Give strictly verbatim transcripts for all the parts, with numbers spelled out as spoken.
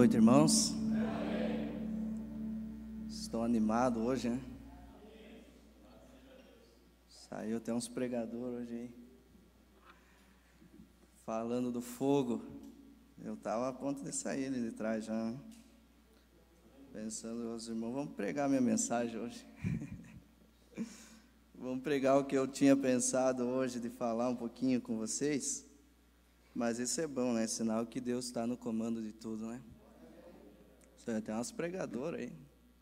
noite, irmãos. Estou animado hoje, né? Saiu até uns pregadores hoje aí, falando do fogo. Eu estava a ponto de sair ali de trás já, né? Pensando, os irmãos, vamos pregar minha mensagem hoje. Vamos pregar o que eu tinha pensado hoje de falar um pouquinho com vocês. Mas isso é bom, né? Sinal que Deus está no comando de tudo, né? Tem umas pregadoras aí.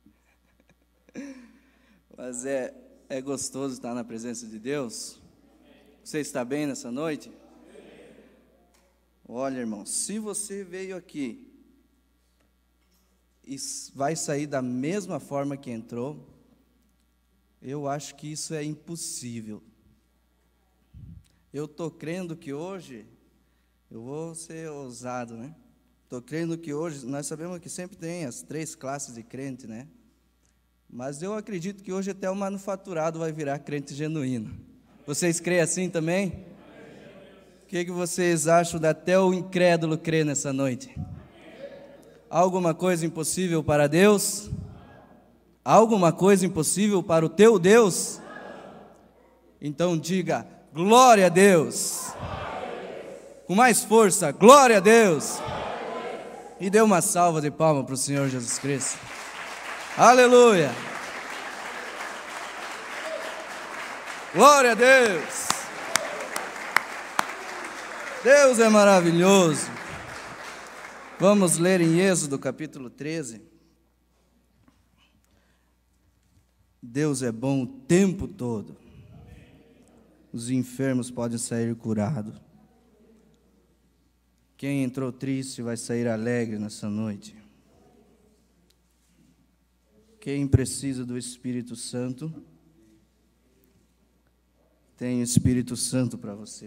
Mas é, é gostoso estar na presença de Deus. Você está bem nessa noite? Olha, irmão, se você veio aqui e vai sair da mesma forma que entrou, eu acho que isso é impossível. Eu estou crendo que hoje, eu vou ser ousado, né? Estou crendo que hoje, nós sabemos que sempre tem as três classes de crente, né? Mas eu acredito que hoje até o manufaturado vai virar crente genuíno. Vocês creem assim também? O que, que vocês acham de até o incrédulo crer nessa noite? Há alguma coisa impossível para Deus? Há alguma coisa impossível para o teu Deus? Então diga, glória a Deus. Com mais força, glória a Deus. E dê uma salva de palmas para o Senhor Jesus Cristo. Aleluia. Glória a Deus. Deus é maravilhoso. Vamos ler em Êxodo capítulo treze. Deus é bom o tempo todo. Os enfermos podem sair curados. Quem entrou triste vai sair alegre nessa noite. Quem precisa do Espírito Santo, tem o Espírito Santo para você.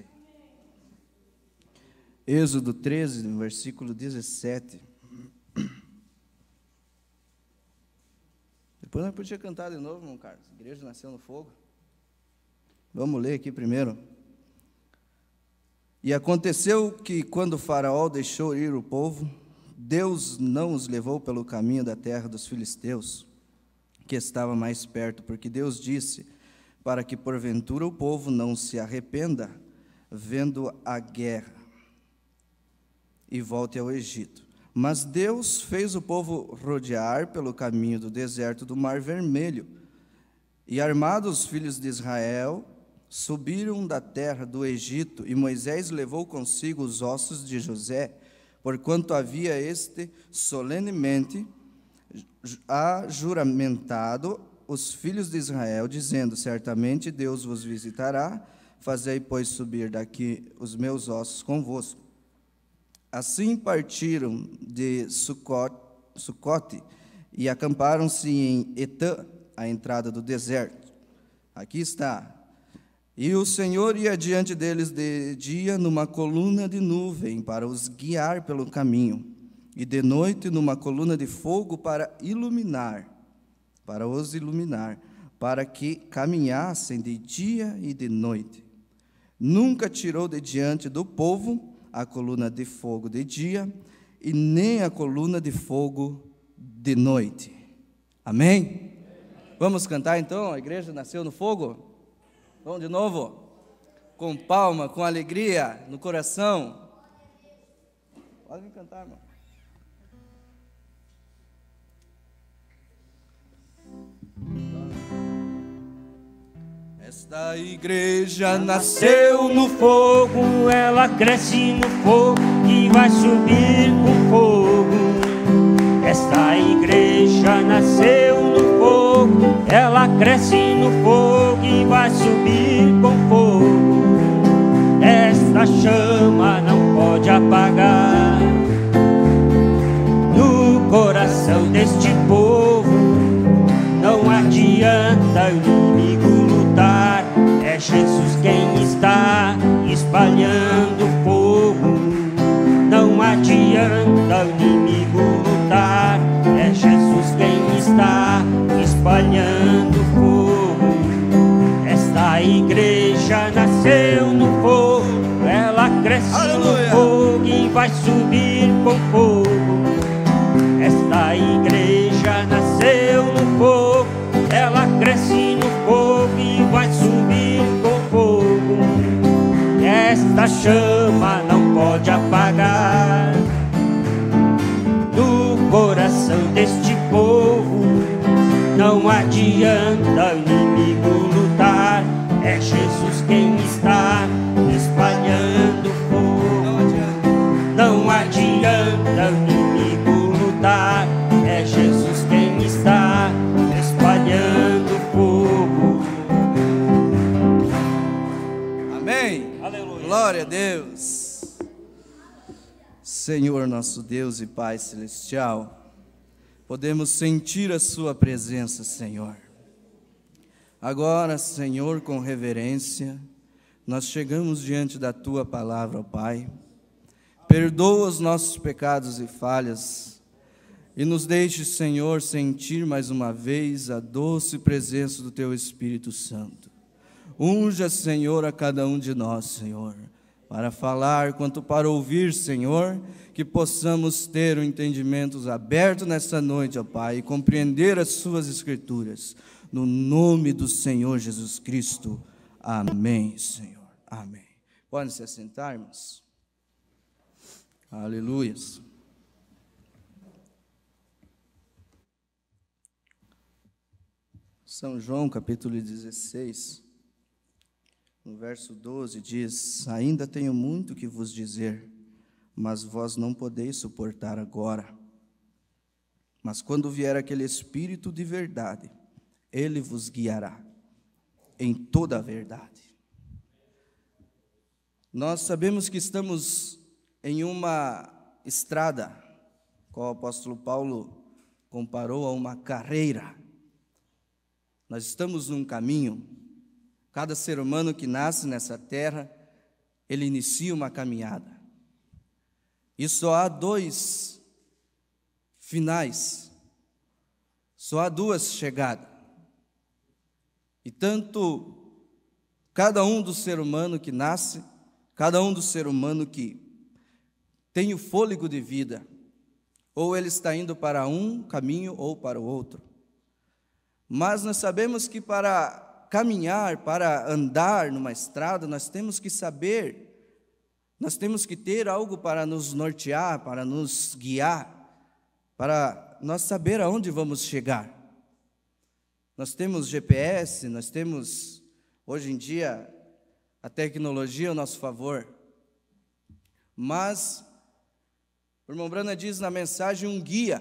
Êxodo treze, no versículo dezessete. Depois nós podíamos cantar de novo, irmão Carlos. A igreja nasceu no fogo. Vamos ler aqui primeiro. E aconteceu que, quando Faraó deixou ir o povo, Deus não os levou pelo caminho da terra dos filisteus, que estava mais perto, porque Deus disse, para que porventura o povo não se arrependa, vendo a guerra, e volte ao Egito. Mas Deus fez o povo rodear pelo caminho do deserto do Mar Vermelho, e armados os filhos de Israel, subiram da terra do Egito, e Moisés levou consigo os ossos de José, porquanto havia este solenemente ajuramentado os filhos de Israel, dizendo, certamente Deus vos visitará, fazei, pois, subir daqui os meus ossos convosco. Assim partiram de Sucote e acamparam-se em Etã, à entrada do deserto. Aqui está. E o Senhor ia diante deles de dia numa coluna de nuvem para os guiar pelo caminho, e de noite numa coluna de fogo para iluminar, para os iluminar, para que caminhassem de dia e de noite. Nunca tirou de diante do povo a coluna de fogo de dia, e nem a coluna de fogo de noite. Amém? Vamos cantar então? A igreja nasceu no fogo? Vamos de novo? Com palma, com alegria no coração. Pode vir cantar, irmão. Esta igreja nasceu no fogo, ela cresce no fogo e vai subir com fogo. Esta igreja nasceu no fogo, ela cresce no fogo e vai subir com fogo. Esta chama não pode apagar no coração deste povo. Não adianta o inimigo lutar, é Jesus quem está espalhando fogo. Não adianta o inimigo lutar, é Jesus quem está espalhando fogo. Esta igreja nasceu no fogo, ela cresce Aleluia. No fogo e vai subir com fogo. a chama não pode apagar do coração deste povo. Não adianta o inimigo lutar, é Jesus quem está espalhando fogo. Não adianta o inimigo lutar, é Jesus quem está espalhando fogo. Amém. Aleluia. Glória a Deus. Senhor nosso Deus e Pai Celestial, podemos sentir a sua presença, Senhor. Agora, Senhor, com reverência, nós chegamos diante da Tua palavra, ó Pai. Perdoa os nossos pecados e falhas e nos deixe, Senhor, sentir mais uma vez a doce presença do Teu Espírito Santo. Unja, Senhor, a cada um de nós, Senhor, para falar quanto para ouvir, Senhor, que possamos ter o entendimento aberto nesta noite, ó Pai, e compreender as Suas Escrituras. No nome do Senhor Jesus Cristo. Amém, Senhor. Amém. Podem se assentar, irmãos? Aleluias. São João, capítulo dezesseis, no verso doze, diz: ainda tenho muito que vos dizer, mas vós não podeis suportar agora. Mas quando vier aquele Espírito de verdade, Ele vos guiará em toda a verdade. Nós sabemos que estamos em uma estrada, qual o apóstolo Paulo comparou a uma carreira. Nós estamos num caminho. Cada ser humano que nasce nessa terra, ele inicia uma caminhada. E só há dois finais, só há duas chegadas. E tanto cada um do ser humano que nasce, cada um do ser humano que tem o fôlego de vida, ou ele está indo para um caminho ou para o outro. Mas nós sabemos que para caminhar, para andar numa estrada, nós temos que saber, nós temos que ter algo para nos nortear, para nos guiar, para nós saber aonde vamos chegar. Nós temos G P S, nós temos, hoje em dia, a tecnologia ao nosso favor. Mas, o irmão Brana diz na mensagem, um guia,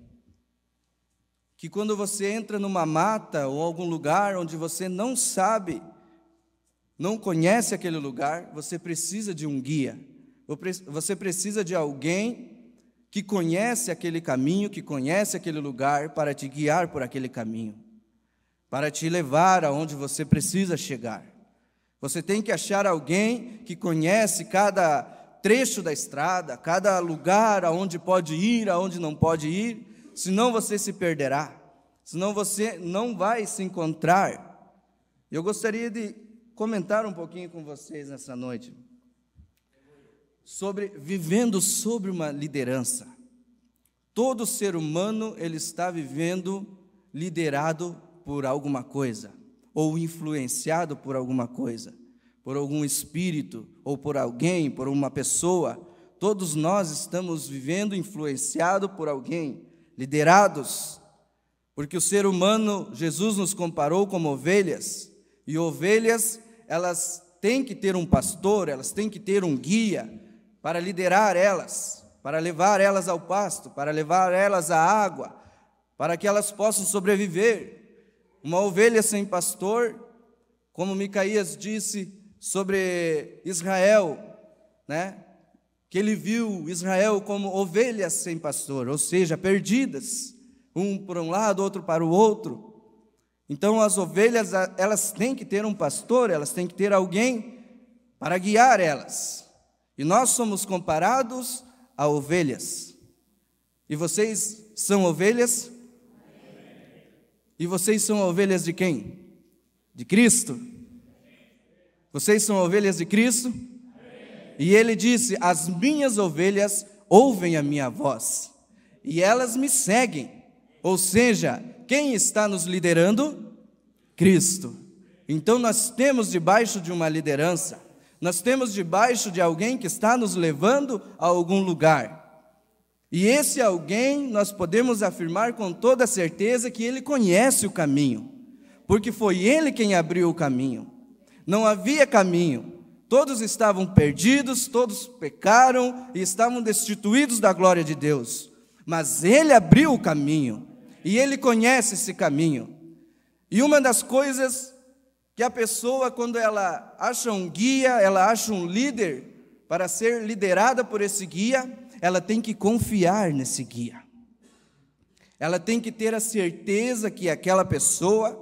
que quando você entra numa mata ou algum lugar onde você não sabe, não conhece aquele lugar, você precisa de um guia. Você precisa de alguém que conhece aquele caminho, que conhece aquele lugar, para te guiar por aquele caminho, para te levar aonde você precisa chegar. Você tem que achar alguém que conhece cada trecho da estrada, cada lugar aonde pode ir, aonde não pode ir, senão você se perderá, senão você não vai se encontrar. Eu gostaria de comentar um pouquinho com vocês nessa noite, sobre vivendo sobre uma liderança. Todo ser humano, ele está vivendo liderado por alguma coisa, ou influenciado por alguma coisa, por algum espírito, ou por alguém, por uma pessoa. Todos nós estamos vivendo influenciado por alguém, liderados, porque o ser humano, Jesus nos comparou como ovelhas, e ovelhas, elas têm que ter um pastor, elas têm que ter um guia, para liderar elas, para levar elas ao pasto, para levar elas à água, para que elas possam sobreviver. Uma ovelha sem pastor, como Micaías disse sobre Israel, né? Que ele viu Israel como ovelhas sem pastor, ou seja, perdidas, um por um lado, outro para o outro. Então as ovelhas, elas têm que ter um pastor, elas têm que ter alguém para guiar elas. E nós somos comparados a ovelhas. E vocês são ovelhas? E vocês são ovelhas de quem? De Cristo? Vocês são ovelhas de Cristo? E ele disse: as minhas ovelhas ouvem a minha voz, e elas me seguem. Ou seja, quem está nos liderando? Cristo. Então nós temos debaixo de uma liderança, Nós temos debaixo de alguém que está nos levando a algum lugar. E esse alguém, nós podemos afirmar com toda certeza que ele conhece o caminho, porque foi ele quem abriu o caminho. Não havia caminho, todos estavam perdidos, todos pecaram e estavam destituídos da glória de Deus. Mas ele abriu o caminho, e ele conhece esse caminho. E uma das coisas que a pessoa, quando ela acha um guia, ela acha um líder, para ser liderada por esse guia, ela tem que confiar nesse guia. Ela tem que ter a certeza que aquela pessoa,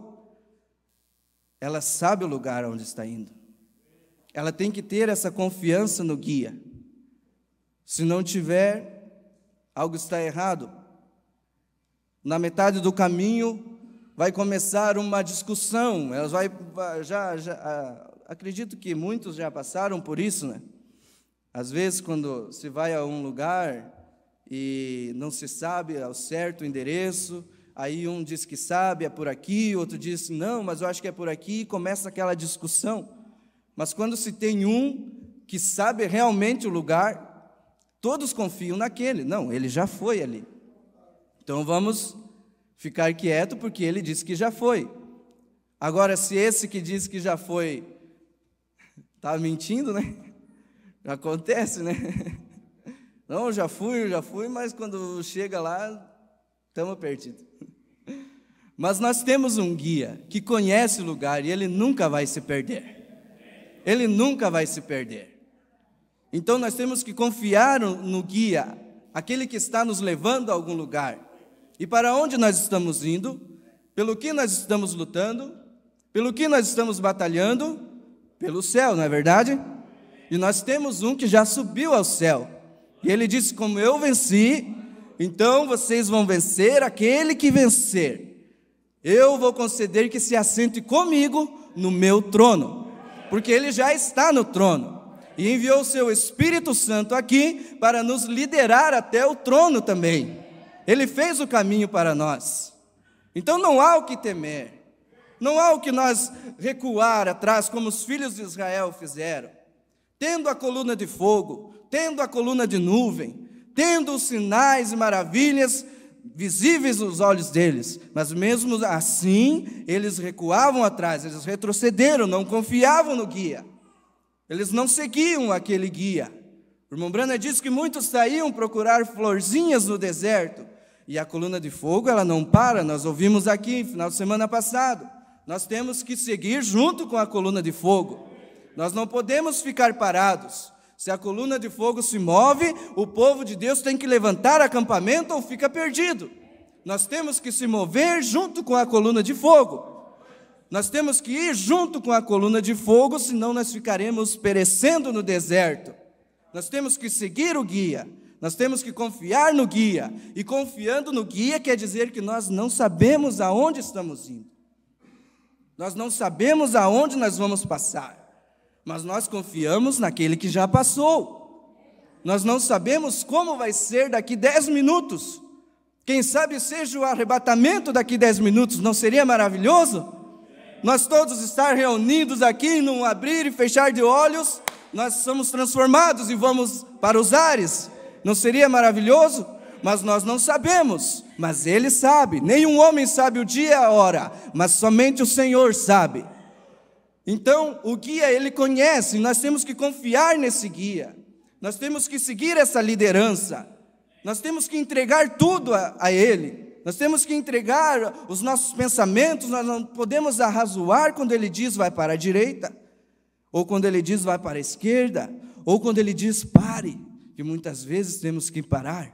ela sabe o lugar onde está indo. Ela tem que ter essa confiança no guia. Se não tiver, algo está errado. Na metade do caminho vai começar uma discussão. Elas vai, já, já, acredito que muitos já passaram por isso, né? Às vezes, quando se vai a um lugar e não se sabe ao certo o endereço, aí um diz que sabe, é por aqui, outro diz, não, mas eu acho que é por aqui, e começa aquela discussão. Mas quando se tem um que sabe realmente o lugar, todos confiam naquele. Não, ele já foi ali. Então vamos ficar quieto, porque ele disse que já foi. Agora, se esse que diz que já foi está mentindo, né? Acontece, né? Não, já fui, já fui, mas quando chega lá, estamos perdidos. Mas nós temos um guia que conhece o lugar e ele nunca vai se perder. Ele nunca vai se perder. Então nós temos que confiar no guia, aquele que está nos levando a algum lugar. E para onde nós estamos indo, pelo que nós estamos lutando, pelo que nós estamos batalhando, pelo céu, não é verdade? E nós temos um que já subiu ao céu. E ele disse, como eu venci, então vocês vão vencer aquele que vencer. Eu vou conceder que se assente comigo no meu trono, porque ele já está no trono. E enviou o seu Espírito Santo aqui para nos liderar até o trono também. Ele fez o caminho para nós. Então não há o que temer. Não há o que nós recuar atrás, como os filhos de Israel fizeram. Tendo a coluna de fogo, tendo a coluna de nuvem, tendo os sinais e maravilhas visíveis aos olhos deles, mas mesmo assim, eles recuavam atrás, eles retrocederam, não confiavam no guia, eles não seguiam aquele guia. O irmão Branham disse que muitos saíam procurar florzinhas no deserto, e a coluna de fogo, ela não para, nós ouvimos aqui, no final de semana passado, nós temos que seguir junto com a coluna de fogo. Nós não podemos ficar parados. Se a coluna de fogo se move, o povo de Deus tem que levantar acampamento ou fica perdido. Nós temos que se mover junto com a coluna de fogo. Nós temos que ir junto com a coluna de fogo, senão nós ficaremos perecendo no deserto. Nós temos que seguir o guia. Nós temos que confiar no guia. E confiando no guia quer dizer que nós não sabemos aonde estamos indo. Nós não sabemos aonde nós vamos passar. Mas nós confiamos naquele que já passou. Nós não sabemos como vai ser daqui dez minutos. Quem sabe seja o arrebatamento daqui dez minutos, não seria maravilhoso? Nós todos estar reunidos aqui, num abrir e fechar de olhos, nós somos transformados e vamos para os ares. Não seria maravilhoso? Mas nós não sabemos, mas Ele sabe. Nenhum homem sabe o dia e a hora, mas somente o Senhor sabe. Então, o guia, ele conhece, nós temos que confiar nesse guia, nós temos que seguir essa liderança, nós temos que entregar tudo a, a ele, nós temos que entregar os nossos pensamentos, nós não podemos arrazoar quando ele diz vai para a direita, ou quando ele diz vai para a esquerda, ou quando ele diz pare, que muitas vezes temos que parar,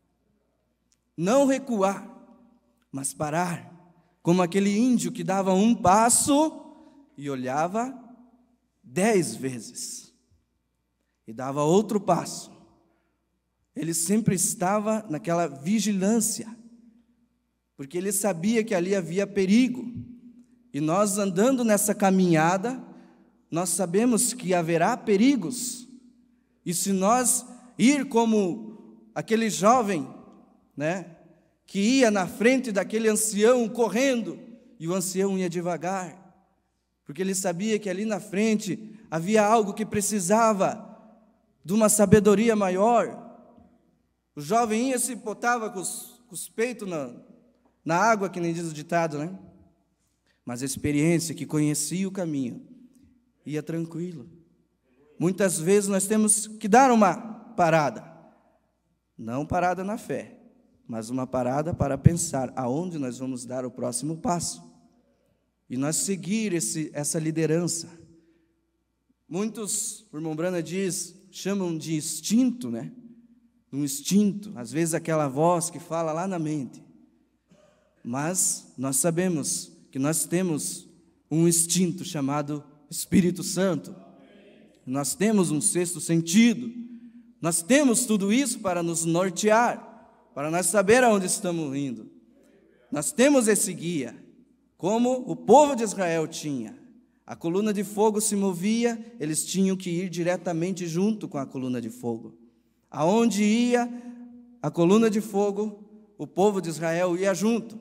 não recuar, mas parar, como aquele índio que dava um passo e olhava dez vezes, e dava outro passo. Ele sempre estava naquela vigilância, porque ele sabia que ali havia perigo, e nós andando nessa caminhada, nós sabemos que haverá perigos, e se nós ir como aquele jovem, né, que ia na frente daquele ancião correndo, e o ancião ia devagar, porque ele sabia que ali na frente havia algo que precisava de uma sabedoria maior. O jovem ia se botava com os, com os peitos na, na água, que nem diz o ditado, né? Mas a experiência, que conhecia o caminho, ia tranquilo. Muitas vezes nós temos que dar uma parada, não parada na fé, mas uma parada para pensar aonde nós vamos dar o próximo passo, e nós seguir esse, essa liderança. Muitos, o irmão Brana diz, chamam de instinto, né? Um instinto, às vezes aquela voz que fala lá na mente. Mas nós sabemos que nós temos um instinto chamado Espírito Santo. Nós temos um sexto sentido. Nós temos tudo isso para nos nortear, para nós saber aonde estamos indo. Nós temos esse guia, como o povo de Israel tinha. A coluna de fogo se movia, eles tinham que ir diretamente junto com a coluna de fogo. Aonde ia a coluna de fogo, o povo de Israel ia junto,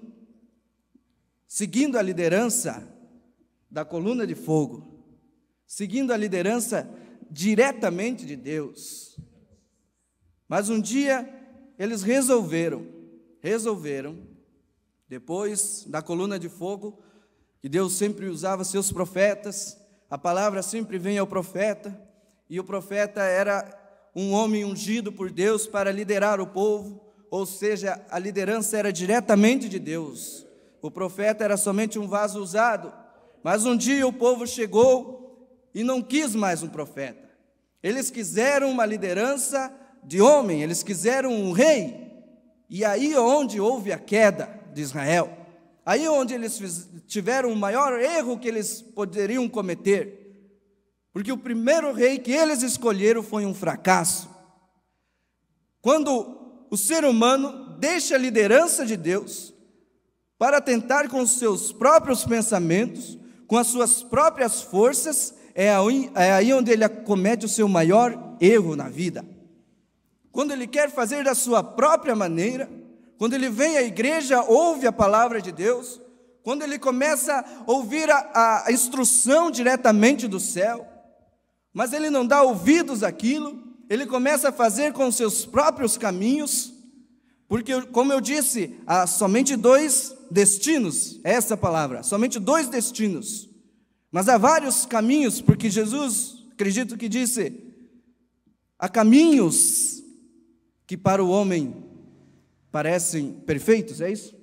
seguindo a liderança da coluna de fogo, seguindo a liderança diretamente de Deus. Mas um dia eles resolveram, resolveram, depois da coluna de fogo, que Deus sempre usava seus profetas, a palavra sempre vem ao profeta, e o profeta era um homem ungido por Deus para liderar o povo, ou seja, a liderança era diretamente de Deus. O profeta era somente um vaso usado, mas um dia o povo chegou e não quis mais um profeta. Eles quiseram uma liderança de homem, eles quiseram um rei, e aí onde houve a queda de Israel, aí onde eles tiveram o maior erro que eles poderiam cometer, porque o primeiro rei que eles escolheram foi um fracasso. Quando o ser humano deixa a liderança de Deus para tentar com os seus próprios pensamentos, com as suas próprias forças, é aí, é aí onde ele comete o seu maior erro na vida. Quando ele quer fazer da sua própria maneira, quando ele vem à igreja, ouve a palavra de Deus, quando ele começa a ouvir a, a instrução diretamente do céu, mas ele não dá ouvidos àquilo, ele começa a fazer com os seus próprios caminhos, porque, como eu disse, há somente dois destinos, essa palavra, somente dois destinos, mas há vários caminhos, porque Jesus, acredito que disse, há caminhos que para o homem parecem perfeitos, é isso?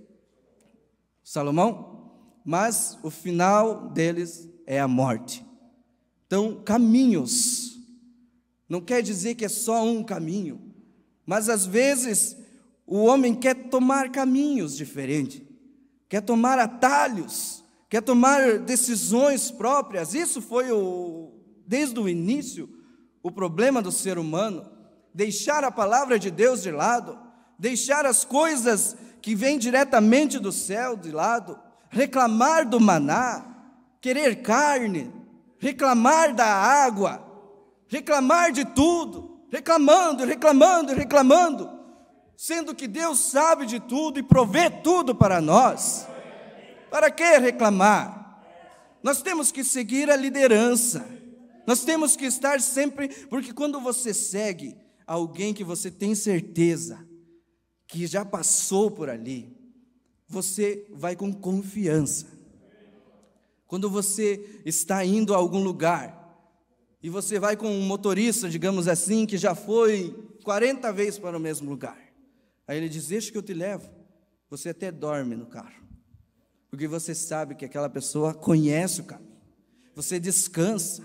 Salomão? Mas o final deles é a morte. Então, caminhos, não quer dizer que é só um caminho, mas às vezes o homem quer tomar caminhos diferentes, quer tomar atalhos, quer tomar decisões próprias. Isso foi, o, desde o início, o problema do ser humano, deixar a palavra de Deus de lado, deixar as coisas que vêm diretamente do céu de lado, reclamar do maná, querer carne, reclamar da água, reclamar de tudo, reclamando, reclamando, reclamando, sendo que Deus sabe de tudo e provê tudo para nós. Para que reclamar? Nós temos que seguir a liderança, nós temos que estar sempre, porque quando você segue alguém que você tem certeza que já passou por ali, você vai com confiança. Quando você está indo a algum lugar, e você vai com um motorista, digamos assim, que já foi quarenta vezes para o mesmo lugar, aí ele diz, deixa que eu te levo, você até dorme no carro, porque você sabe que aquela pessoa conhece o caminho, você descansa.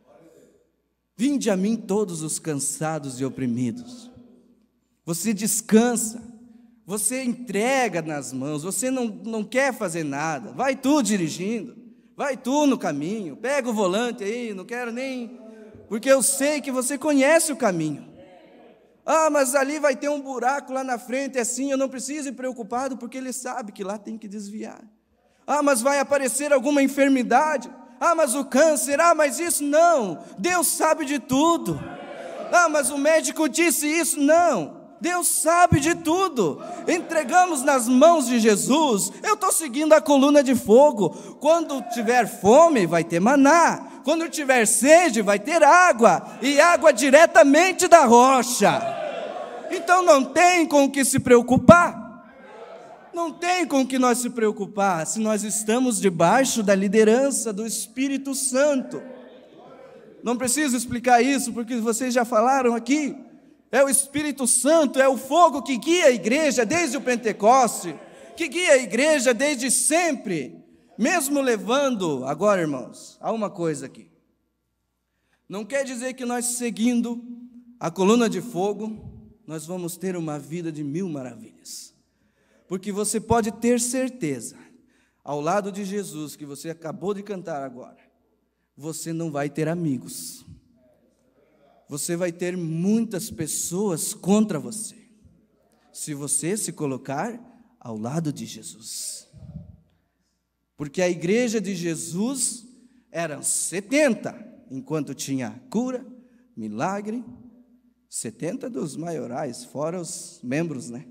Vinde a mim todos os cansados e oprimidos, você descansa, você entrega nas mãos, você não, não quer fazer nada, vai tu dirigindo, vai tu no caminho, pega o volante aí, não quero nem, porque eu sei que você conhece o caminho. Ah, mas ali vai ter um buraco lá na frente, assim, eu não preciso ir preocupado, porque ele sabe que lá tem que desviar. Ah, mas vai aparecer alguma enfermidade, ah, mas o câncer, ah, mas isso, não, Deus sabe de tudo. Ah, mas o médico disse isso, não, Deus sabe de tudo. Entregamos nas mãos de Jesus. Eu estou seguindo a coluna de fogo. Quando tiver fome, vai ter maná. Quando tiver sede, vai ter água, e água diretamente da rocha. Então não tem com o que se preocupar. Não tem com o que nós se preocupar, se nós estamos debaixo da liderança do Espírito Santo. Não preciso explicar isso, porque vocês já falaram aqui. É o Espírito Santo, é o fogo que guia a igreja desde o Pentecoste, que guia a igreja desde sempre, mesmo levando, agora irmãos, há uma coisa aqui. Não quer dizer que nós seguindo a coluna de fogo, nós vamos ter uma vida de mil maravilhas. Porque você pode ter certeza, ao lado de Jesus, que você acabou de cantar agora, você não vai ter amigos. Você vai ter muitas pessoas contra você, se você se colocar ao lado de Jesus. Porque a igreja de Jesus eram setenta, enquanto tinha cura, milagre, setenta dos maiorais, fora os membros, né?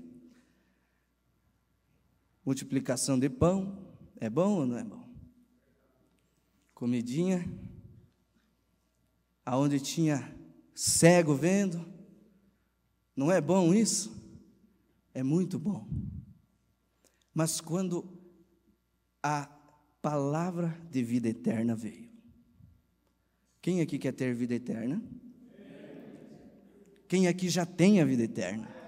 Multiplicação de pão, é bom ou não é bom? Comidinha, aonde tinha cego vendo, não é bom isso? É muito bom. Mas quando a palavra de vida eterna veio, quem aqui quer ter vida eterna? Quem aqui já tem a vida eterna?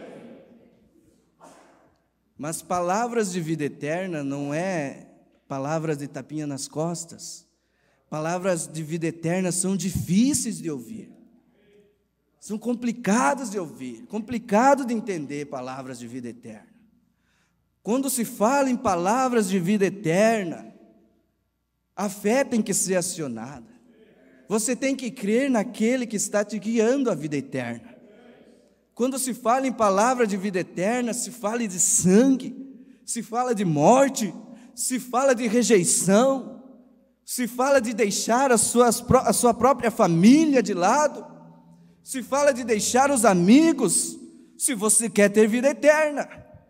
Mas palavras de vida eterna não é palavras de tapinha nas costas. Palavras de vida eterna são difíceis de ouvir. São complicadas de ouvir, complicado de entender palavras de vida eterna. Quando se fala em palavras de vida eterna, a fé tem que ser acionada. Você tem que crer naquele que está te guiando à vida eterna. Quando se fala em palavra de vida eterna, se fala de sangue, se fala de morte, se fala de rejeição, se fala de deixar a sua, a sua própria família de lado, se fala de deixar os amigos, se você quer ter vida eterna.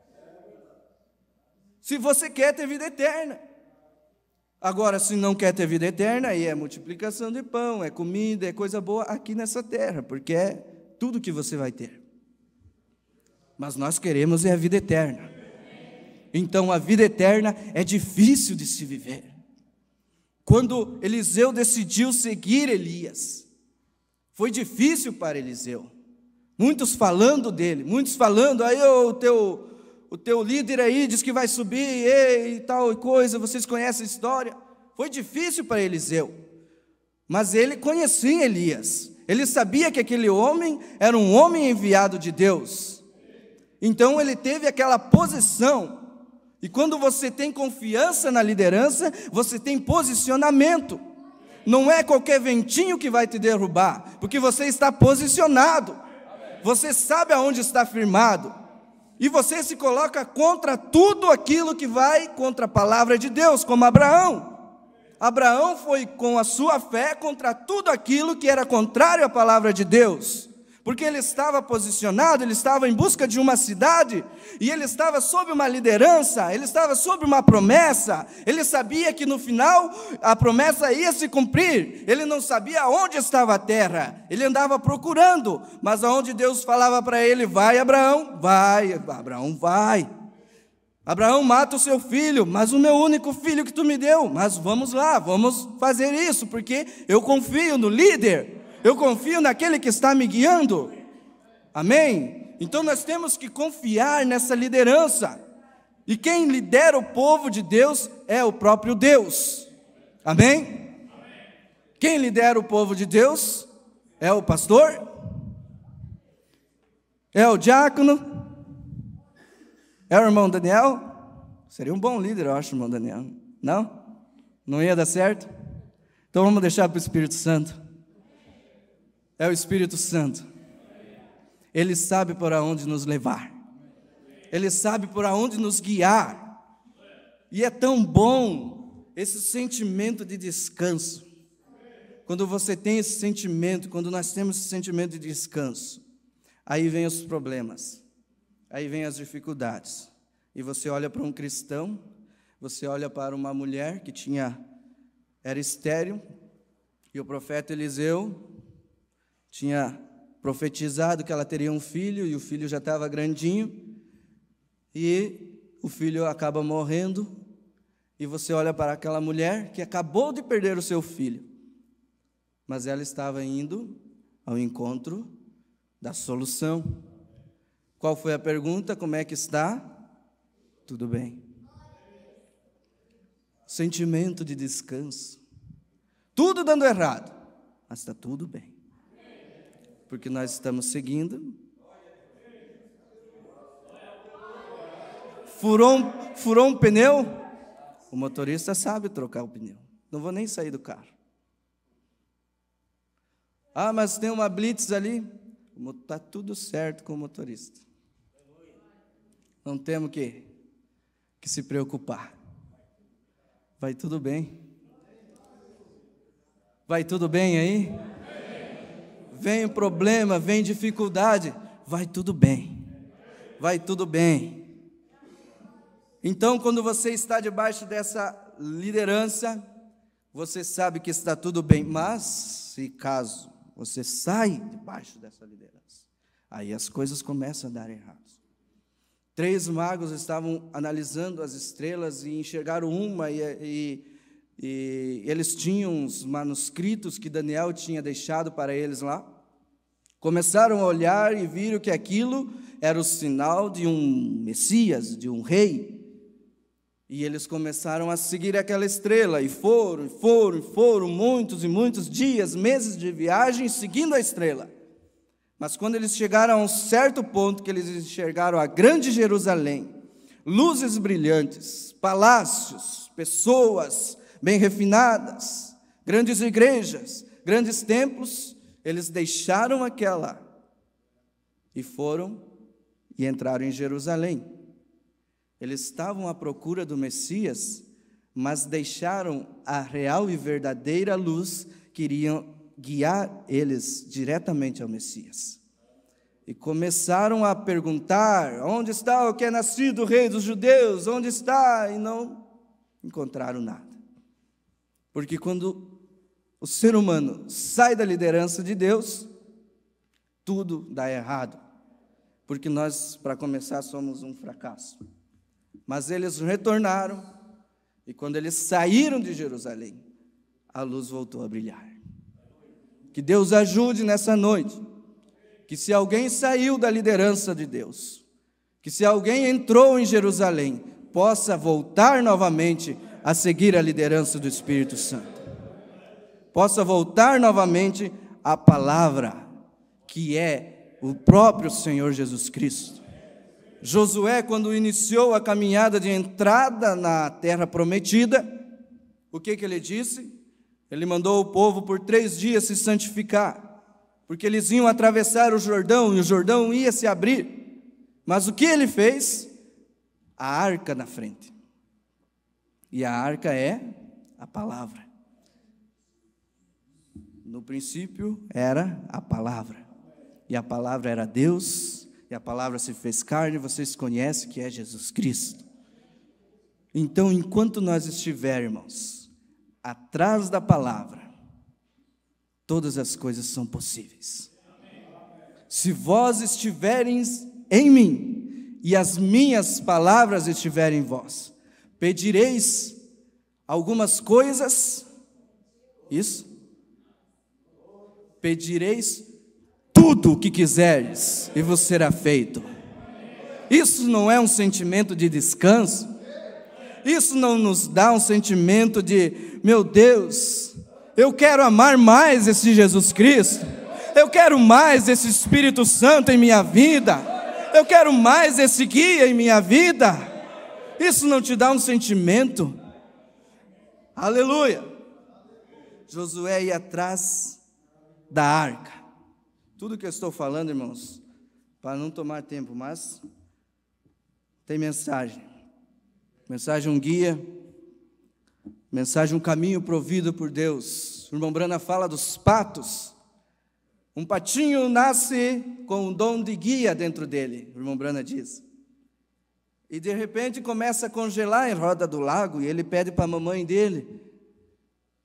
Se você quer ter vida eterna. Agora, se não quer ter vida eterna, aí é multiplicação de pão, é comida, é coisa boa aqui nessa terra, porque é tudo que você vai ter. Mas nós queremos é a vida eterna. Então a vida eterna é difícil de se viver. Quando Eliseu decidiu seguir Elias, foi difícil para Eliseu. Muitos falando dele, muitos falando, aí o teu, o teu líder aí diz que vai subir, e, e tal coisa, vocês conhecem a história. Foi difícil para Eliseu, mas ele conhecia Elias. Ele sabia que aquele homem era um homem enviado de Deus. Então ele teve aquela posição, e quando você tem confiança na liderança, você tem posicionamento. Não é qualquer ventinho que vai te derrubar, porque você está posicionado, você sabe aonde está firmado, e você se coloca contra tudo aquilo que vai contra a palavra de Deus, como Abraão. Abraão foi com a sua fé contra tudo aquilo que era contrário à palavra de Deus. Porque ele estava posicionado, ele estava em busca de uma cidade, e ele estava sob uma liderança, ele estava sob uma promessa, ele sabia que no final a promessa ia se cumprir, ele não sabia onde estava a terra, ele andava procurando, mas aonde Deus falava para ele, vai Abraão, vai, Abraão vai, Abraão mata o seu filho, mas o meu único filho que tu me deu, mas vamos lá, vamos fazer isso, porque eu confio no líder, eu confio naquele que está me guiando, amém? Então nós temos que confiar nessa liderança, e quem lidera o povo de Deus é o próprio Deus, amém? Quem lidera o povo de Deus é o pastor, é o diácono, é o irmão Daniel. Seria um bom líder, eu acho, irmão Daniel. Não? Não ia dar certo? Então vamos deixar para o Espírito Santo. É o Espírito Santo. Ele sabe por onde nos levar. Ele sabe por onde nos guiar. E é tão bom esse sentimento de descanso. Quando você tem esse sentimento, quando nós temos esse sentimento de descanso, aí vem os problemas, aí vem as dificuldades. E você olha para um cristão, você olha para uma mulher que tinha, era estéril, E o profeta Eliseu tinha profetizado que ela teria um filho, e o filho já estava grandinho, e o filho acaba morrendo, e você olha para aquela mulher que acabou de perder o seu filho, mas ela estava indo ao encontro da solução. Qual foi a pergunta? Como é que está? Tudo bem. Sentimento de descanso. Tudo dando errado, mas está tudo bem. Porque nós estamos seguindo. Furou um, furou um pneu? O motorista sabe trocar o pneu. Não vou nem sair do carro. Ah, mas tem uma blitz ali. Está tudo certo com o motorista. Não temos que, que se preocupar. Vai tudo bem. Vai tudo bem aí? Vem problema, vem dificuldade. Vai tudo bem. Vai tudo bem. Então, quando você está debaixo dessa liderança, você sabe que está tudo bem. Mas, se caso você sai debaixo dessa liderança, aí as coisas começam a dar errado. Três magos estavam analisando as estrelas e enxergaram uma, e, e, e eles tinham os manuscritos que Daniel tinha deixado para eles lá. Começaram a olhar e viram que aquilo era o sinal de um Messias, de um rei. E eles começaram a seguir aquela estrela, e foram, e foram, e foram, muitos e muitos dias, meses de viagem, seguindo a estrela. Mas quando eles chegaram a um certo ponto, que eles enxergaram a grande Jerusalém, luzes brilhantes, palácios, pessoas bem refinadas, grandes igrejas, grandes templos, eles deixaram aquela e foram e entraram em Jerusalém. Eles estavam à procura do Messias, mas deixaram a real e verdadeira luz que iriam guiar eles diretamente ao Messias. E começaram a perguntar: onde está o que é nascido o rei dos judeus? Onde está? E não encontraram nada. Porque quando o ser humano sai da liderança de Deus, tudo dá errado. Porque nós, para começar, somos um fracasso. Mas eles retornaram, e quando eles saíram de Jerusalém, a luz voltou a brilhar. Que Deus ajude nessa noite, que se alguém saiu da liderança de Deus, que se alguém entrou em Jerusalém, possa voltar novamente a seguir a liderança do Espírito Santo. Possa voltar novamente à palavra, que é o próprio Senhor Jesus Cristo. Josué, quando iniciou a caminhada de entrada na terra prometida, o que que ele disse? Ele mandou o povo por três dias se santificar, porque eles iam atravessar o Jordão, e o Jordão ia se abrir. Mas o que ele fez? A arca na frente. E a arca é a palavra. No princípio era a palavra, e a palavra era Deus, e a palavra se fez carne, vocês conhecem que é Jesus Cristo. Então, enquanto nós estivermos atrás da palavra, todas as coisas são possíveis. Se vós estivereis em mim, e as minhas palavras estiverem em vós, pedireis algumas coisas, isso? Pedireis tudo o que quiseres, e vos será feito. Isso não é um sentimento de descanso? Isso não nos dá um sentimento de, meu Deus, eu quero amar mais esse Jesus Cristo, eu quero mais esse Espírito Santo em minha vida, eu quero mais esse guia em minha vida? Isso não te dá um sentimento? Aleluia! Josué ia atrás da arca. Tudo que eu estou falando, irmãos, para não tomar tempo, mas tem mensagem. Mensagem um guia, mensagem um caminho provido por Deus. O irmão Brana fala dos patos. Um patinho nasce com um dom de guia dentro dele, o irmão Brana diz. E de repente começa a congelar em roda do lago, e ele pede para a mamãe dele: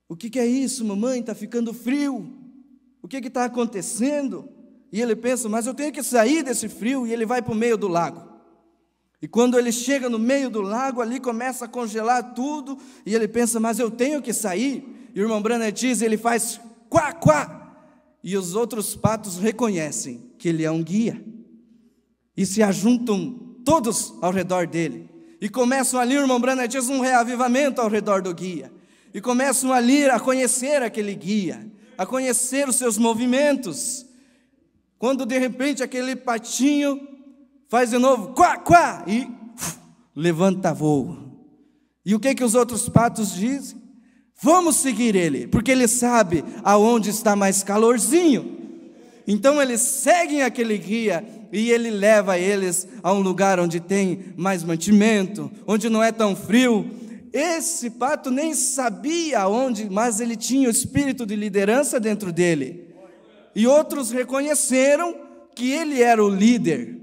O que, que é isso, mamãe? Está ficando frio. O que está acontecendo? E ele pensa, mas eu tenho que sair desse frio. E ele vai para o meio do lago. E quando ele chega no meio do lago, ali começa a congelar tudo. E ele pensa, mas eu tenho que sair. E o irmão Branham diz, ele faz quá, quá. E os outros patos reconhecem que ele é um guia. E se ajuntam todos ao redor dele. E começam ali, o irmão Branham diz, um reavivamento ao redor do guia. E começam ali a conhecer aquele guia, a conhecer os seus movimentos. Quando de repente aquele patinho faz de novo, quá, quá, e uf, levanta voo. E o que que os outros patos dizem? Vamos seguir ele, porque ele sabe aonde está mais calorzinho. Então eles seguem aquele guia e ele leva eles a um lugar onde tem mais mantimento, onde não é tão frio. Esse pato nem sabia aonde, mas ele tinha o espírito de liderança dentro dele. E outros reconheceram que ele era o líder.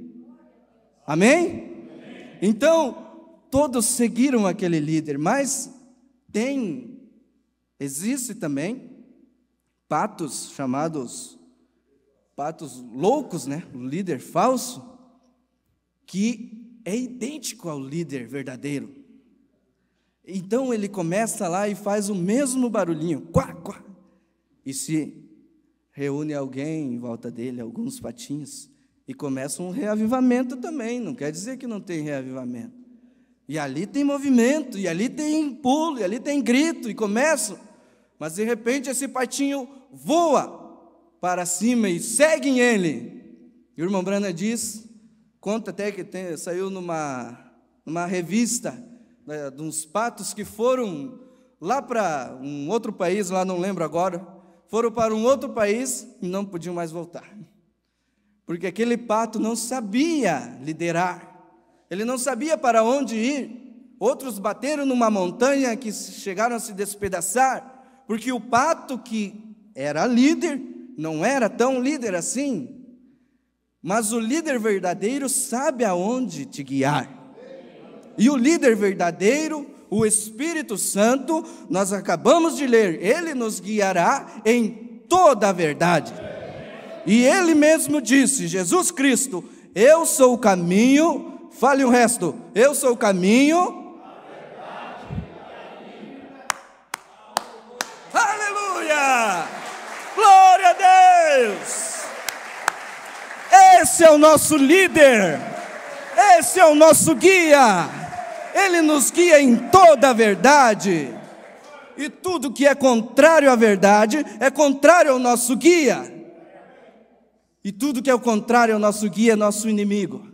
Amém? Então, todos seguiram aquele líder, mas tem, existe também patos chamados patos loucos, né? O líder falso, que é idêntico ao líder verdadeiro. Então ele começa lá e faz o mesmo barulhinho, quá, quá, e se reúne alguém em volta dele, alguns patinhos, e começa um reavivamento também. Não quer dizer que não tem reavivamento. E ali tem movimento, e ali tem pulo, e ali tem grito, e começam. Mas de repente esse patinho voa para cima e seguem ele. E o irmão Branham diz, conta até que tem, saiu numa, numa revista, né, de uns patos que foram lá para um outro país, lá não lembro agora, foram para um outro país e não podiam mais voltar. Porque aquele pato não sabia liderar, ele não sabia para onde ir. Outros bateram numa montanha que chegaram a se despedaçar, porque o pato que era líder, não era tão líder assim. Mas o líder verdadeiro sabe aonde te guiar. E o líder verdadeiro, o Espírito Santo, nós acabamos de ler, ele nos guiará em toda a verdade. E ele mesmo disse, Jesus Cristo, eu sou o caminho, fale o resto, eu sou o caminho, a verdade e a vida. Aleluia! Glória a Deus! Esse é o nosso líder, esse é o nosso guia. Ele nos guia em toda a verdade. E tudo que é contrário à verdade é contrário ao nosso guia. E tudo que é o contrário ao nosso guia é nosso inimigo.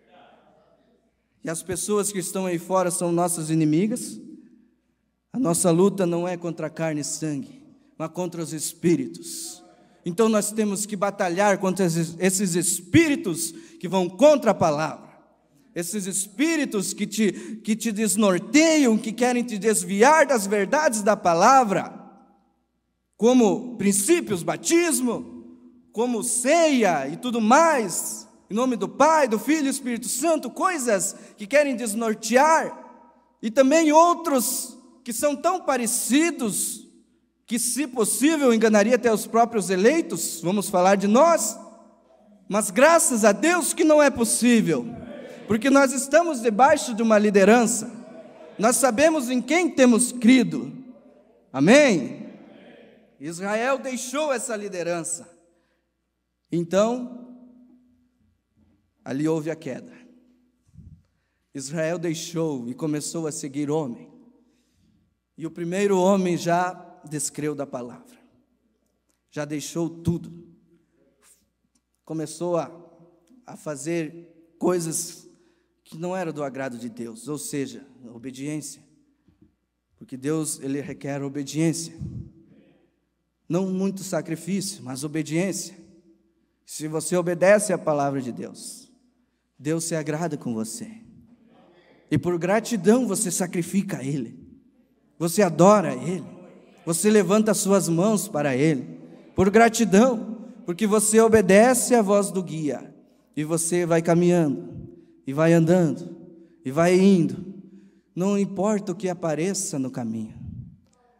E as pessoas que estão aí fora são nossas inimigas. A nossa luta não é contra carne e sangue, mas contra os espíritos. Então nós temos que batalhar contra esses espíritos que vão contra a palavra. Esses espíritos que te, que te desnorteiam, que querem te desviar das verdades da palavra, como princípios, batismo, como ceia e tudo mais, em nome do Pai, do Filho e do Espírito Santo, coisas que querem desnortear, e também outros que são tão parecidos, que se possível enganaria até os próprios eleitos. Vamos falar de nós, mas graças a Deus que não é possível. Porque nós estamos debaixo de uma liderança, nós sabemos em quem temos crido, amém? Israel deixou essa liderança, então, ali houve a queda. Israel deixou e começou a seguir homem, e o primeiro homem já descreu da palavra, já deixou tudo, começou a, a fazer coisas que não era do agrado de Deus, ou seja, obediência, porque Deus, ele requer obediência, não muito sacrifício, mas obediência. Se você obedece à palavra de Deus, Deus se agrada com você, e por gratidão você sacrifica a Ele, você adora a Ele, você levanta as suas mãos para Ele, por gratidão, porque você obedece à voz do guia, e você vai caminhando, e vai andando, e vai indo, não importa o que apareça no caminho,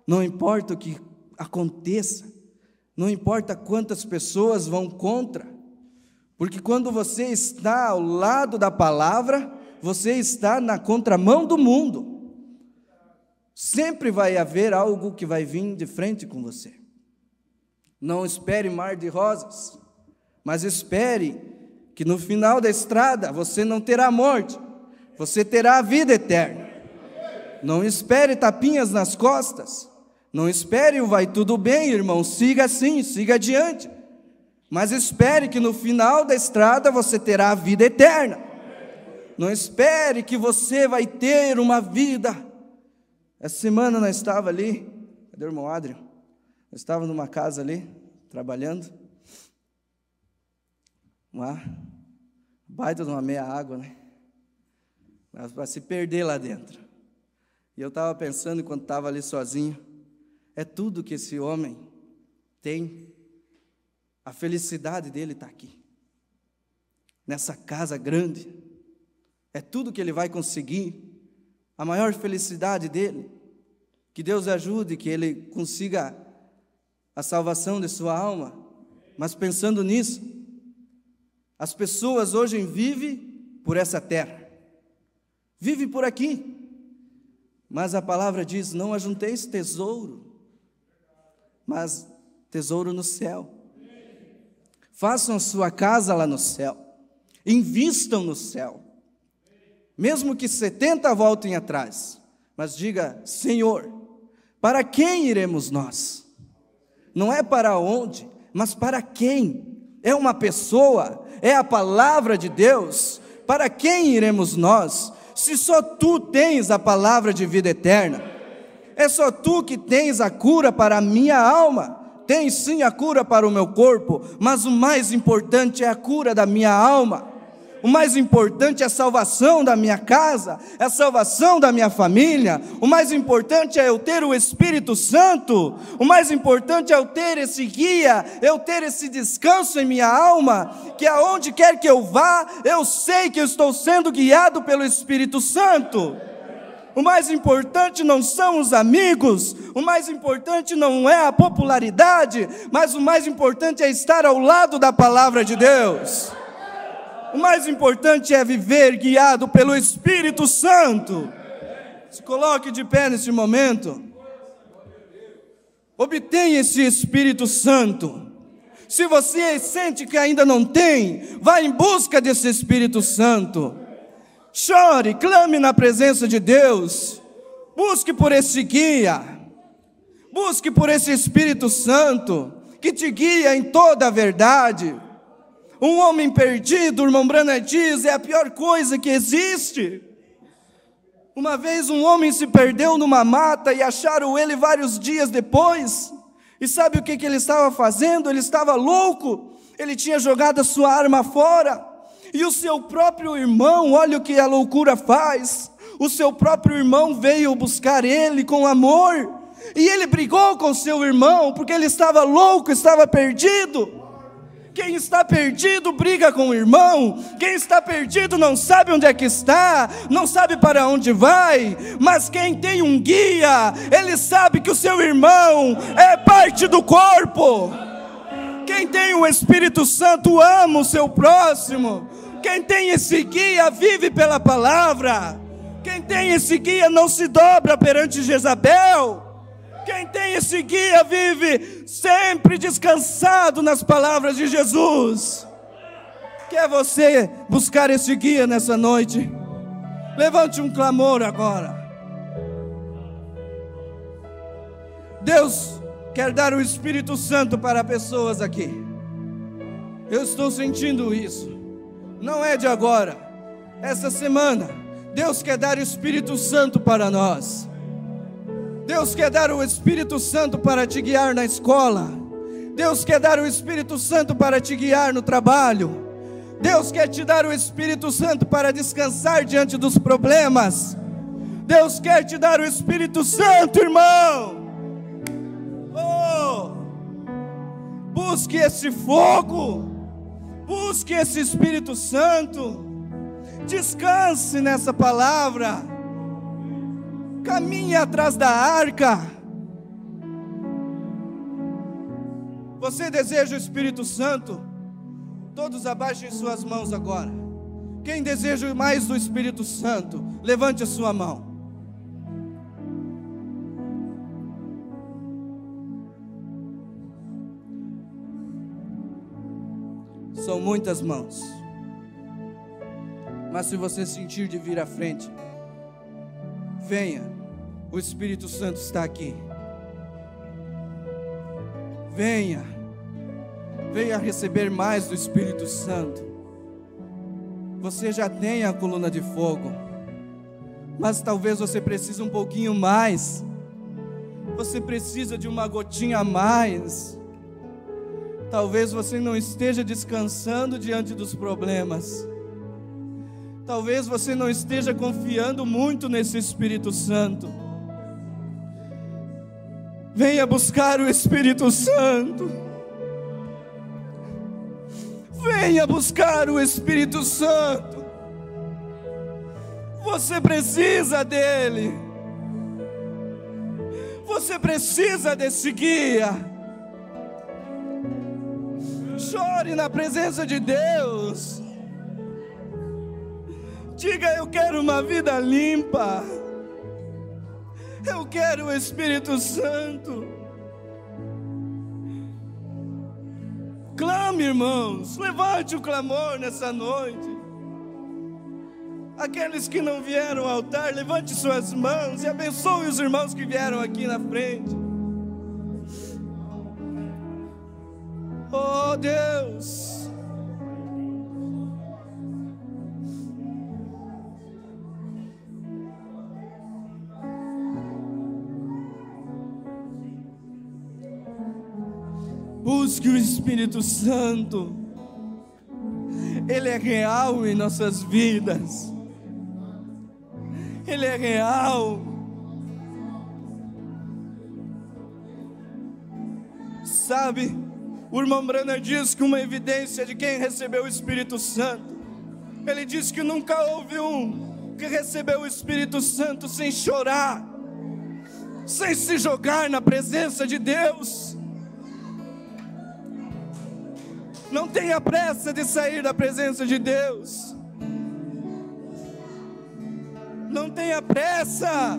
não importa o que aconteça, não importa quantas pessoas vão contra, porque quando você está ao lado da palavra, você está na contramão do mundo. Sempre vai haver algo que vai vir de frente com você. Não espere mar de rosas, mas espere que no final da estrada você não terá morte, você terá a vida eterna. Não espere tapinhas nas costas, não espere o vai tudo bem, irmão, siga assim, siga adiante. Mas espere que no final da estrada você terá a vida eterna. Não espere que você vai ter uma vida. Essa semana nós estávamos ali, cadê o irmão Adriano? Nós estávamos numa casa ali, trabalhando. Uma baita de uma meia água, né? Para se perder lá dentro. E eu estava pensando, enquanto estava ali sozinho, é tudo que esse homem tem. A felicidade dele está aqui, nessa casa grande. É tudo que ele vai conseguir. A maior felicidade dele. Que Deus ajude, que ele consiga a salvação de sua alma. Mas pensando nisso, as pessoas hoje vivem por essa terra, vivem por aqui. Mas a palavra diz: não ajunteis tesouro, mas tesouro no céu. Façam sua casa lá no céu, invistam no céu, mesmo que setenta voltem atrás, mas diga: Senhor, para quem iremos nós? Não é para onde, mas para quem? É uma pessoa, é a palavra de Deus. Para quem iremos nós? Se só tu tens a palavra de vida eterna, é só tu que tens a cura para a minha alma. Tens sim a cura para o meu corpo, mas o mais importante é a cura da minha alma. O mais importante é a salvação da minha casa, é a salvação da minha família. O mais importante é eu ter o Espírito Santo. O mais importante é eu ter esse guia, eu ter esse descanso em minha alma, que aonde quer que eu vá, eu sei que eu estou sendo guiado pelo Espírito Santo. O mais importante não são os amigos, o mais importante não é a popularidade, mas o mais importante é estar ao lado da palavra de Deus. O mais importante é viver guiado pelo Espírito Santo. Se coloque de pé nesse momento. Obtenha esse Espírito Santo. Se você sente que ainda não tem, vá em busca desse Espírito Santo. Chore, clame na presença de Deus. Busque por esse guia. Busque por esse Espírito Santo que te guia em toda a verdade. Um homem perdido, o irmão Branham diz, é a pior coisa que existe. Uma vez um homem se perdeu numa mata e acharam ele vários dias depois. E sabe o que, que ele estava fazendo? Ele estava louco. Ele tinha jogado a sua arma fora. E o seu próprio irmão, olha o que a loucura faz. O seu próprio irmão veio buscar ele com amor. E ele brigou com seu irmão porque ele estava louco, estava perdido. Quem está perdido briga com o irmão. Quem está perdido não sabe onde é que está, não sabe para onde vai. Mas quem tem um guia, ele sabe que o seu irmão é parte do corpo. Quem tem o Espírito Santo ama o seu próximo. Quem tem esse guia vive pela palavra. Quem tem esse guia não se dobra perante Jezabel. Quem tem esse guia vive sempre descansado nas palavras de Jesus. Quer você buscar esse guia nessa noite? Levante um clamor agora. Deus quer dar o Espírito Santo para pessoas aqui. Eu estou sentindo isso. Não é de agora. Essa semana, Deus quer dar o Espírito Santo para nós. Deus quer dar o Espírito Santo para te guiar na escola. Deus quer dar o Espírito Santo para te guiar no trabalho. Deus quer te dar o Espírito Santo para descansar diante dos problemas. Deus quer te dar o Espírito Santo, irmão. Oh, busque esse fogo. Busque esse Espírito Santo. Descanse nessa palavra. Caminhe atrás da arca. Você deseja o Espírito Santo? Todos abaixem suas mãos agora. Quem deseja mais do Espírito Santo, levante a sua mão. São muitas mãos. Mas se você sentir de vir à frente, venha, o Espírito Santo está aqui. Venha, venha receber mais do Espírito Santo. Você já tem a coluna de fogo, mas talvez você precise um pouquinho mais. Você precisa de uma gotinha a mais. Talvez você não esteja descansando diante dos problemas. Talvez você não esteja confiando muito nesse Espírito Santo. Venha buscar o Espírito Santo. Venha buscar o Espírito Santo. Você precisa dele. Você precisa desse guia. Chore na presença de Deus. Diga: eu quero uma vida limpa. Eu quero o Espírito Santo. Clame, irmãos. Levante o clamor nessa noite. Aqueles que não vieram ao altar, levante suas mãos e abençoe os irmãos que vieram aqui na frente. Oh, Deus. Busque o Espírito Santo. Ele é real em nossas vidas. Ele é real. Sabe, o irmão Branham diz que uma evidência de quem recebeu o Espírito Santo, ele diz que nunca houve um que recebeu o Espírito Santo sem chorar, sem se jogar na presença de Deus. Não tenha pressa de sair da presença de Deus. Não tenha pressa.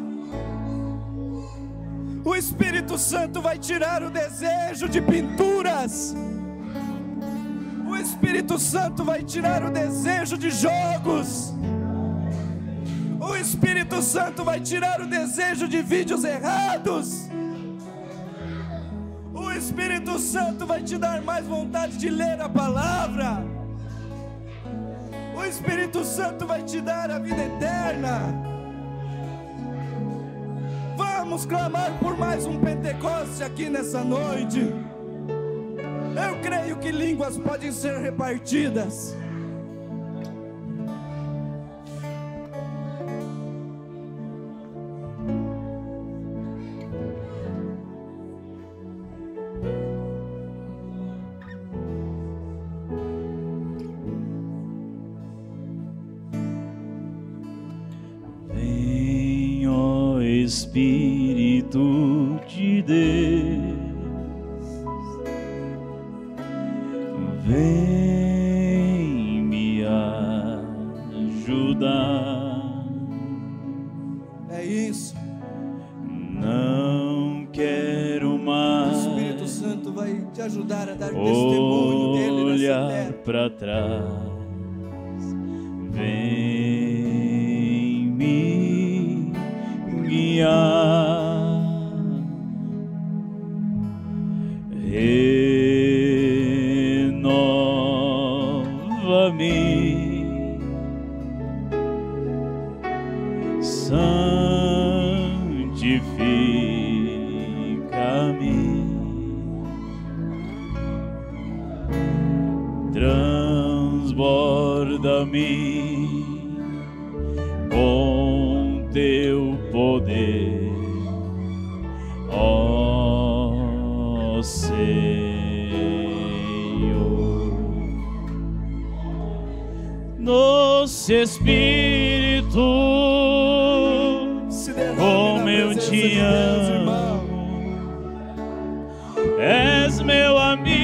O Espírito Santo vai tirar o desejo de pinturas. O Espírito Santo vai tirar o desejo de jogos. O Espírito Santo vai tirar o desejo de vídeos errados. O Espírito Santo vai te dar mais vontade de ler a palavra. O Espírito Santo vai te dar a vida eterna. Vamos clamar por mais um Pentecoste aqui nessa noite. Eu creio que línguas podem ser repartidas. Espírito de Deus, vem me ajudar. É isso. Não quero mais. O Espírito Santo vai te ajudar a dar testemunho dele nessa terra. Olhar para trás. Vem me guiar. Renova-me, santifica-me, transborda-me com teu poder, ó Senhor. Doce Espírito, como eu te amo, és meu amigo.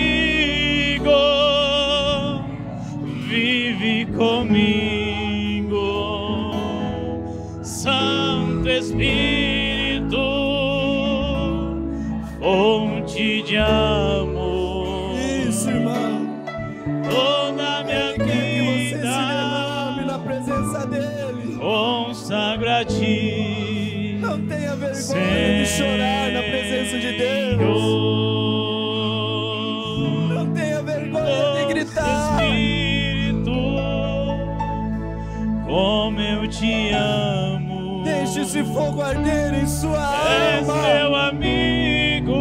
toda a minha Ele quer que você se vida. derrame na presença dele. Consagra-te, Não tenha vergonha de chorar na presença de Deus. Não tenha vergonha de gritar. Espírito, como eu te amo. Deixe esse fogo arder em sua És alma. meu amigo,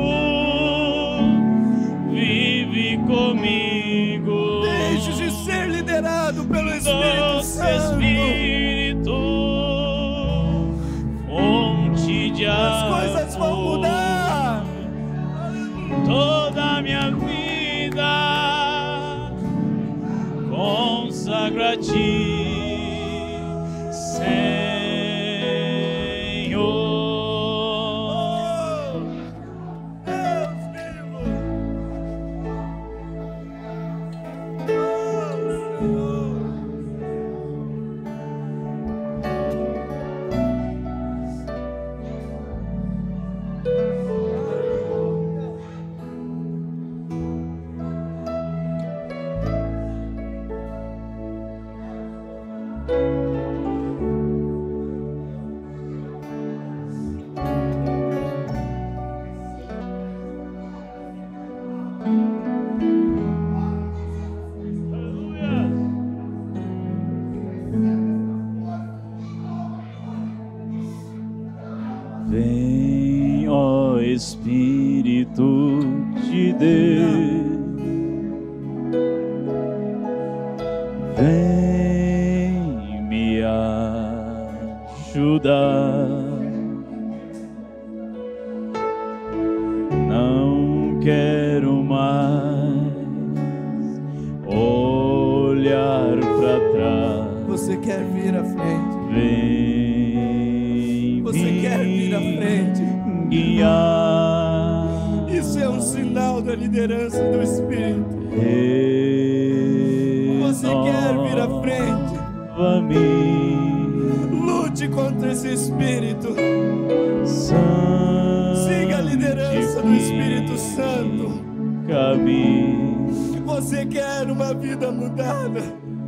vive comigo. Deixe-se ser liderado pelo Espírito Doce Santo. Espírito, fonte de As amor. coisas vão mudar. Toda a minha vida consagra-te, Senhor. Deus vivo. Vem, ó Espírito de Deus, vem me ajudar. Não quero mais olhar para trás. Você quer vir à frente. Vem Você me quer vir à frente. guiar. Isso é um sinal da liderança do Espírito. Você quer vir à frente. Renova-me, Lute contra esse Espírito. Santo, Siga a liderança do Espírito Santo. caminho Você quer uma vida mudada.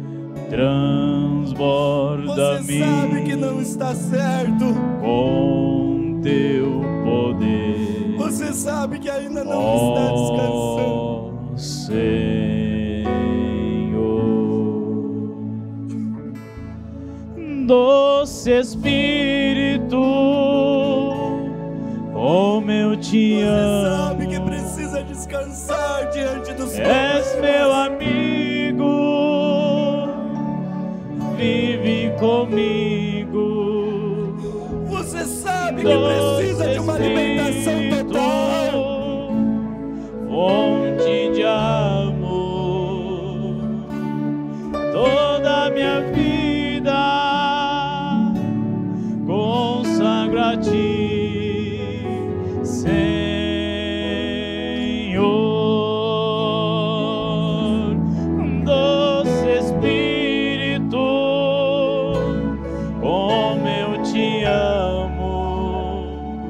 transborda-me. Você sabe que não está certo. Com teu poder. Você sabe que ainda não está descansando. Ó Senhor, doce Espírito, como eu te Você amo. sabe que precisa descansar diante dos És meu amigo, vive comigo. Você sabe que precisa de uma alimentação total. Fonte de amor, toda a minha vida consagra-te, Senhor. Doce Espírito, como eu te amo.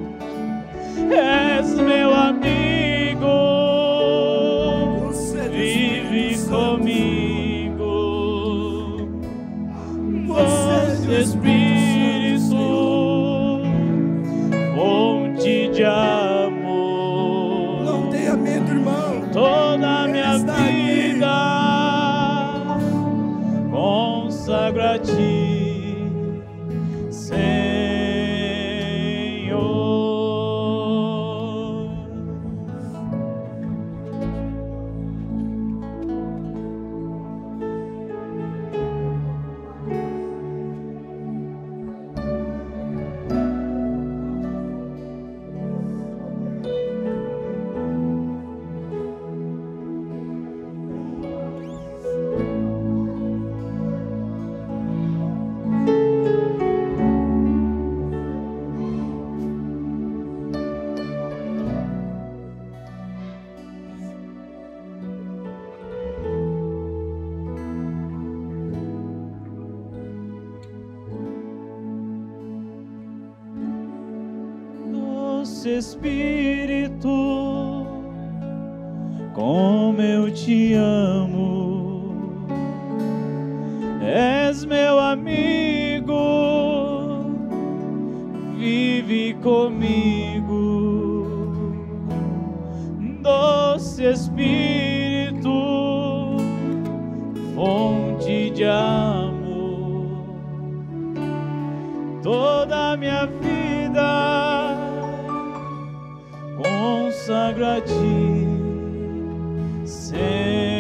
És meu amigo, Você é do vive Espírito Santo. comigo. Você é do Doce Espírito Espírito, Santo. fonte de amor. Não tenha medo, irmão. Toda a Ele minha está aqui. vida consagra-te, Senhor. Doce Espírito, como eu te amo. amigo, vive comigo, doce Espírito, fonte de amor, toda a minha vida consagro a ti, Senhor.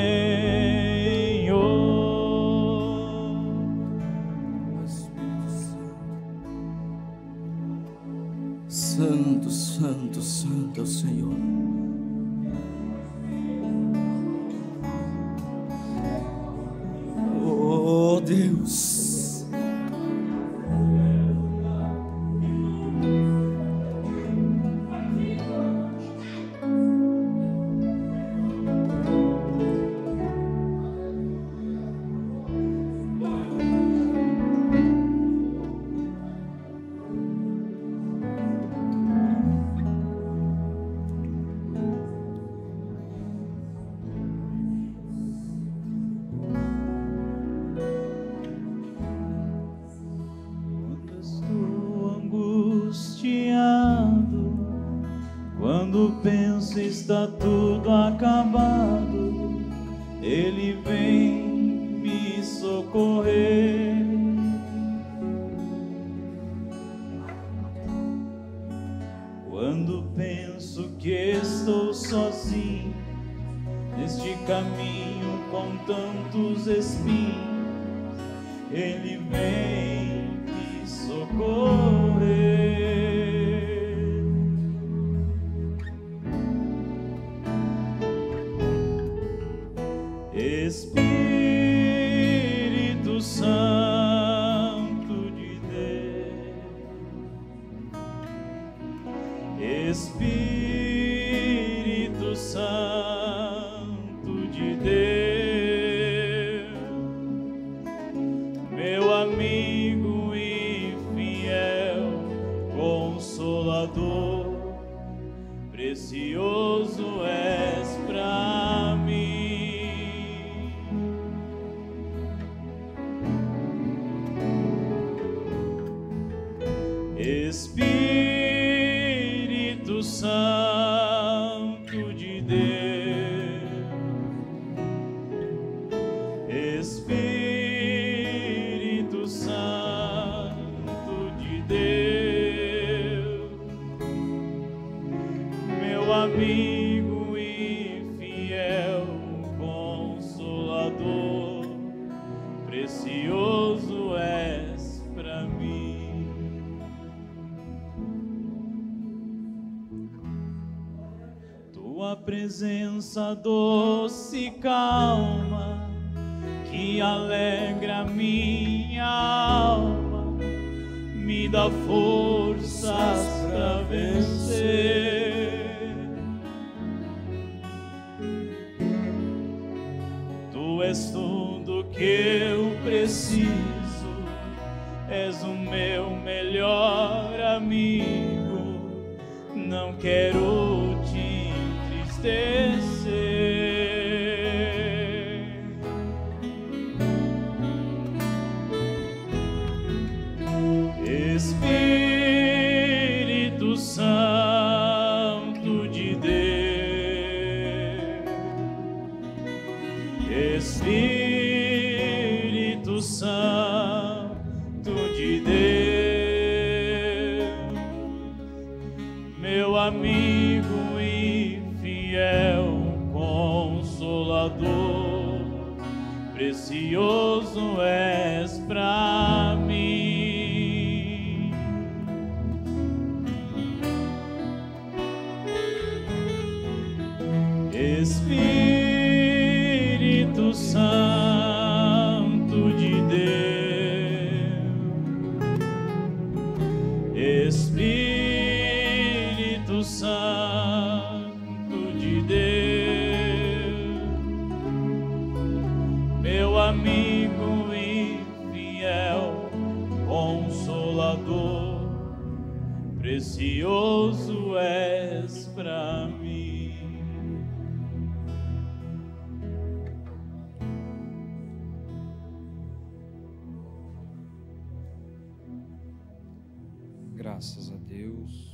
Santo, santo, santo é o Senhor. Oh Deus. Quando penso está tudo acabado, Ele vem me socorrer. Quando penso que estou sozinho neste caminho com tantos espinhos, Ele vem me socorrer. Espírito Santo de Deus, Espírito Santo de Deus, meu amigo e fiel Consolador, precioso és pra mim. Espírito Santo de Deus, Espírito Santo de Deus, meu amigo e fiel Consolador, precioso és pra mim. Tua presença doce e calma, que alegra minha alma, me dá forças pra vencer. Tu és tudo que eu preciso, és o meu melhor amigo, não quero te entristecer. Espírito Santo de Deus, Espírito Santo de Deus, meu amigo e fiel Consolador, precioso és pra mim. Espírito Santo de Deus, Espírito Santo de Deus, meu amigo e fiel Consolador, precioso és pra mim. Graças a Deus.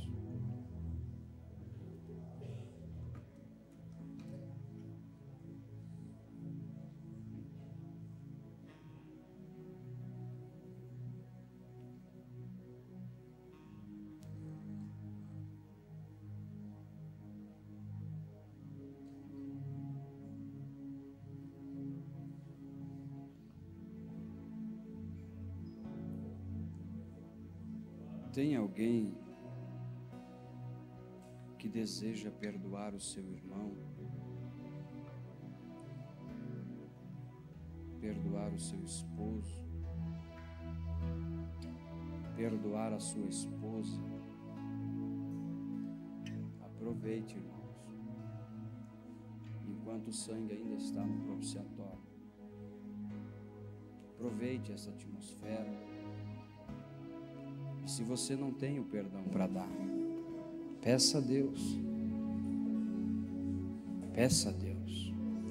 Tem alguém que deseja perdoar o seu irmão, perdoar o seu esposo, perdoar a sua esposa? Aproveite, irmãos, enquanto o sangue ainda está no propiciatório. Aproveite essa atmosfera. E se você não tem o perdão para dar, peça a Deus. Peça a Deus.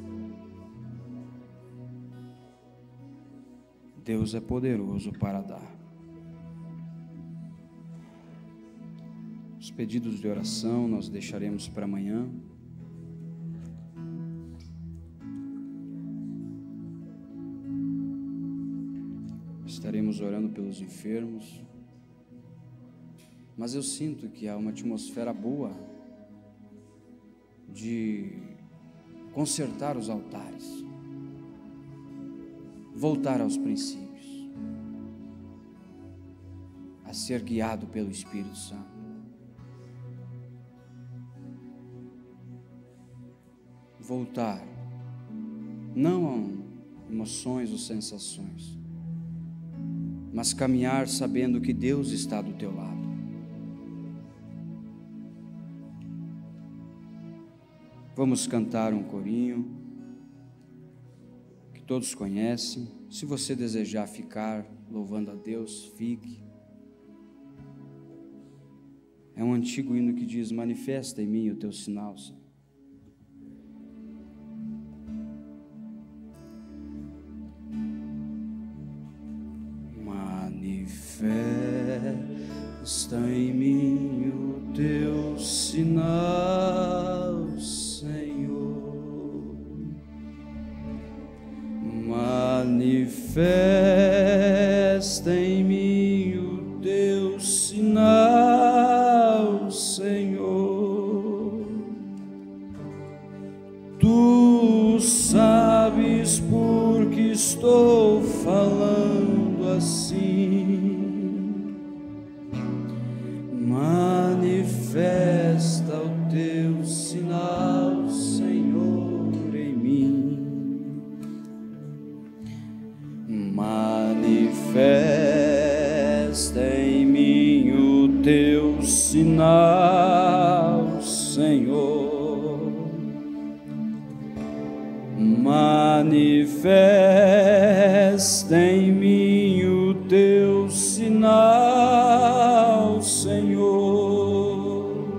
Deus é poderoso para dar. Os pedidos de oração nós deixaremos para amanhã. Estaremos orando pelos enfermos. Mas eu sinto que há uma atmosfera boa de consertar os altares, voltar aos princípios, a ser guiado pelo Espírito Santo. Voltar, não a emoções ou sensações, mas caminhar sabendo que Deus está do teu lado. Vamos cantar um corinho que todos conhecem. Se você desejar ficar louvando a Deus, fique. É um antigo hino que diz: manifesta em mim o teu sinal, Senhor. Manifesta em mim o teu sinal, manifesta em mim o teu sinal, Senhor. Tu sabes por que estou falando assim. Manifesta o teu sinal, Senhor, em mim. Manifesta em mim o teu sinal, Senhor. Manifesta em mim o teu sinal, Senhor.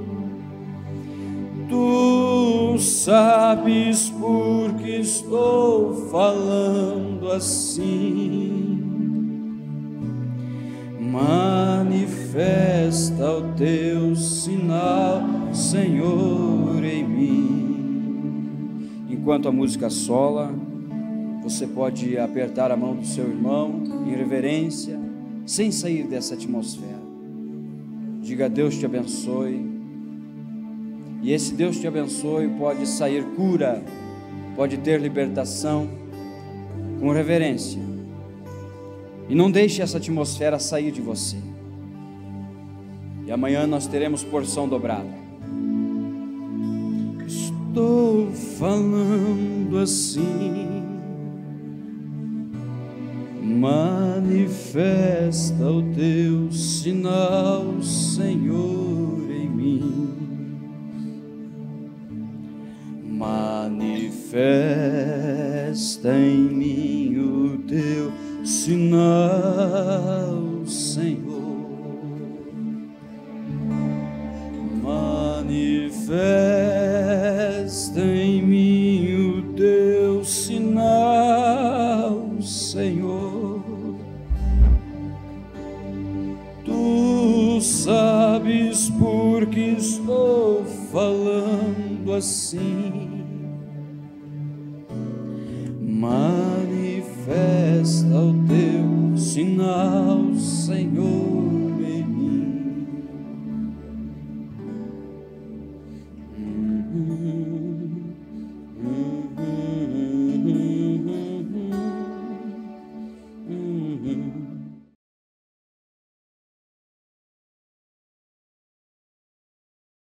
Tu sabes por que estou falando assim. Manifesta o teu sinal, Senhor, em mim. Enquanto a música sola, você pode apertar a mão do seu irmão em reverência, sem sair dessa atmosfera. Diga: Deus te abençoe. E esse Deus te abençoe pode sair cura, pode ter libertação, com reverência. E não deixe essa atmosfera sair de você. E amanhã nós teremos porção dobrada. Estou falando assim. Manifesta o teu sinal, Senhor, em mim. Manifesta em mim o teu sinal, Senhor. Manifesta em mim o teu sinal, Senhor. Tu sabes falando assim: manifesta o teu sinal, Senhor.